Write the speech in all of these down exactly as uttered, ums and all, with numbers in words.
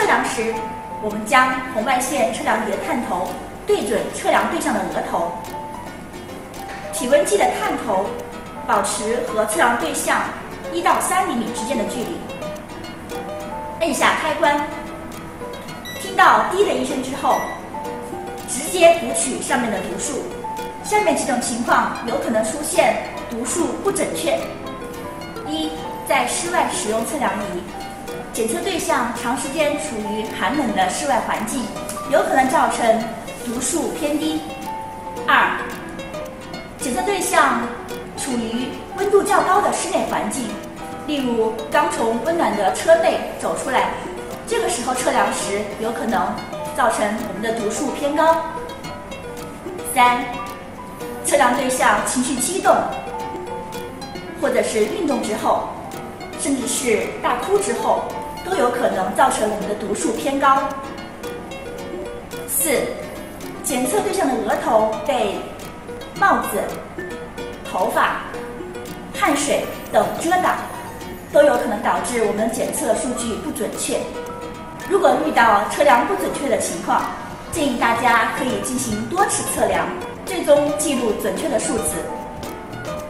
测量时，我们将红外线测量仪的探头对准测量对象的额头，体温计的探头保持和测量对象一到三厘米之间的距离。按下开关，听到滴的一声之后，直接读取上面的读数。下面几种情况有可能出现读数不准确：一，在室外使用测量仪，检测对象长时间处于寒冷的室外环境，有可能造成读数偏低；二，检测对象处于温度较高的室内环境，例如刚从温暖的车内走出来，这个时候测量时有可能造成我们的读数偏高；三，测量对象情绪激动，或者是运动之后，甚至是大哭之后，都有可能造成我们的读数偏高。四，检测对象的额头被帽子、头发、汗水等遮挡，都有可能导致我们检测数据不准确。如果遇到测量不准确的情况，建议大家可以进行多次测量，最终记录准确的数值。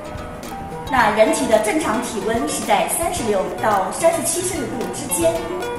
那人体的正常体温是在三十六到三十七摄氏度之间，